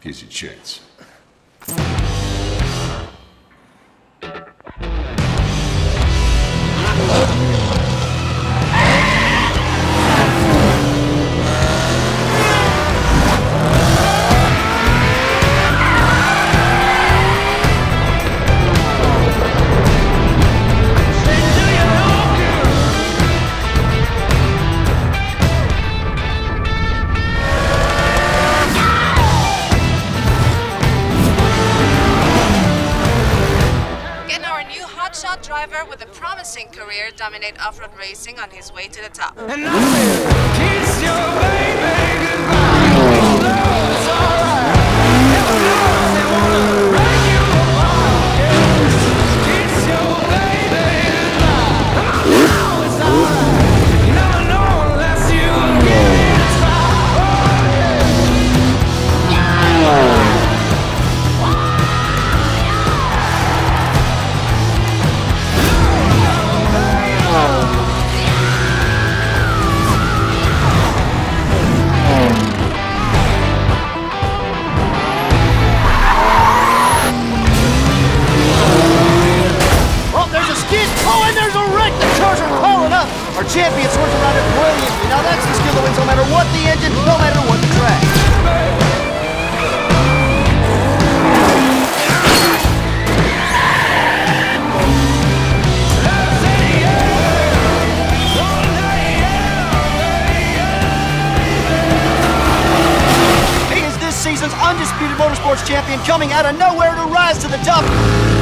Here's your chance. Driver with a promising career dominate off-road racing on his way to the top. And I said, kiss your baby goodbye. No, it's alright. Heaven knows they wanna break you apart. Kiss your baby goodbye. No, it's alright. You never know unless you give it a try. Our champion swerves around it brilliantly. Now that's the skill that wins no matter what the engine, no matter what the track. He is this season's undisputed motorsports champion, coming out of nowhere to rise to the top.